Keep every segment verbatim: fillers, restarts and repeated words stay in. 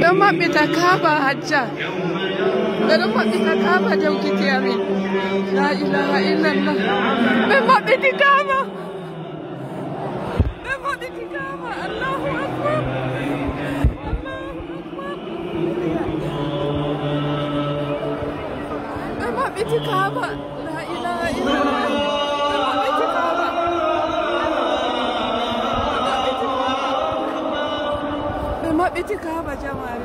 Don't want me to Kaabah hajja. They don't want me to Kaabah don't get here. La ilaha illallah. They want me to Kaabah. They want me to Kaabah. Allahu Akbar. They want me to Kaabah. La ilaha illallah. They want me to Kaabah. They want me to Kaabah, Jamal.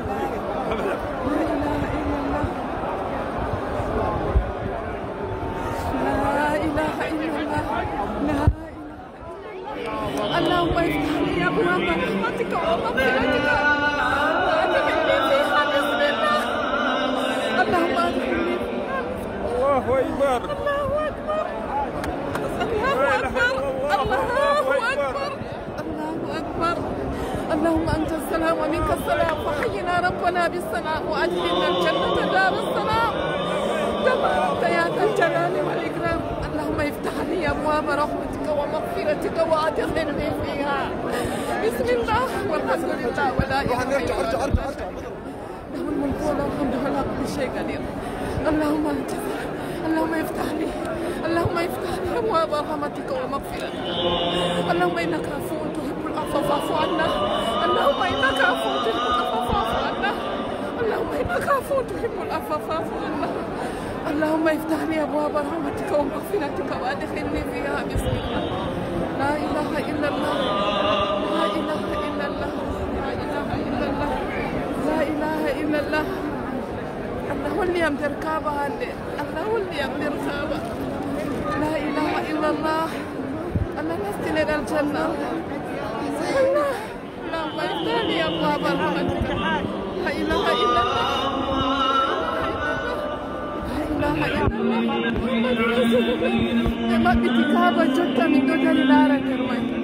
اللهم افتح لي ابواب رحمتك ومغفرتك وادخلني فيها بسم الله. اللهم ادخلني فيها. الله اكبر. الله اكبر. الله اكبر. الله اكبر. الله اكبر. اللهم انت السلام ومنك السلام فحينا ربنا بالسلام وادخلنا الجنه دار السلام. تبارك يا ذا الجلال والاكرام. اللهم افتح لي ابواب رحمتك ومغفرتك وادخلني فيها. بسم الله والحمد لله ولا اله الا الله. له الملك وله الحمد ولا كل شيء قدير. اللهم انت اللهم افتح لي اللهم افتح لي ابواب رحمتك ومغفرتك. اللهم انك عفو تحب العفو فاعف عنا. اللهم انك عفو تحب العفو فاعف عنا. اللهم انك عفو تحب العفو فاعف عنا. اللهم افتح لي ابواب رحمتك ومغفرتك وادخلني فيها بسم الله. لا اله الا الله. لا اله الا الله. لا اله الا الله. لا اله الا الله. الله هو اللي يمدر كعبة. الله هو اللي يمدر كعبة. لا اله الا الله. الله نستل الى الجنه. الله اللهم افتح لي ابواب رحمتك. لا اله الا الله. Emak bitik Kaabah jutta min do dari lara terway.